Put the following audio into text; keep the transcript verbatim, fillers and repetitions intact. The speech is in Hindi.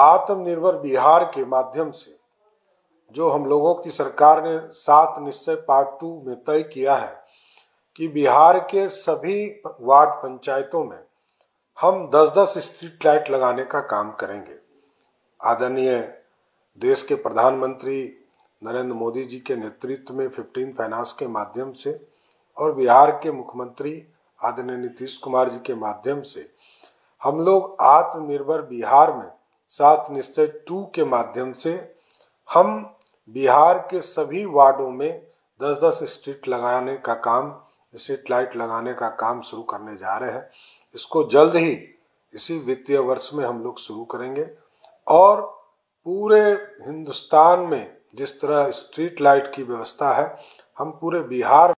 आत्मनिर्भर बिहार के माध्यम से जो हम लोगों की सरकार ने सात निश्चय पार्ट टू में तय किया है कि बिहार के सभी वार्ड पंचायतों में हम दस दस स्ट्रीट लाइट लगाने का काम करेंगे। आदरणीय देश के प्रधानमंत्री नरेंद्र मोदी जी के नेतृत्व में फिफ्टीन फाइनेंस के माध्यम से और बिहार के मुख्यमंत्री आदरणीय नीतीश कुमार जी के माध्यम से हम लोग आत्मनिर्भर बिहार में सात निश्चय टू के माध्यम से हम बिहार के सभी वार्डों में दस दस स्ट्रीट लगाने का काम स्ट्रीट लाइट लगाने का काम शुरू करने जा रहे हैं। इसको जल्द ही इसी वित्तीय वर्ष में हम लोग शुरू करेंगे और पूरे हिंदुस्तान में जिस तरह स्ट्रीट लाइट की व्यवस्था है हम पूरे बिहार